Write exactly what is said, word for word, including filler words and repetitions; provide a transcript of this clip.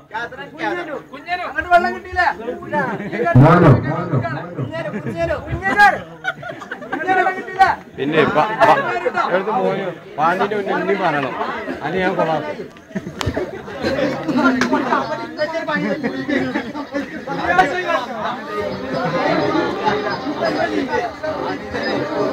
പിന്നെ എടുത്ത് പോയി പാലിന്റെ മുന്നിൽ പറയണം അത് ഞാൻ കൊള്ളാം.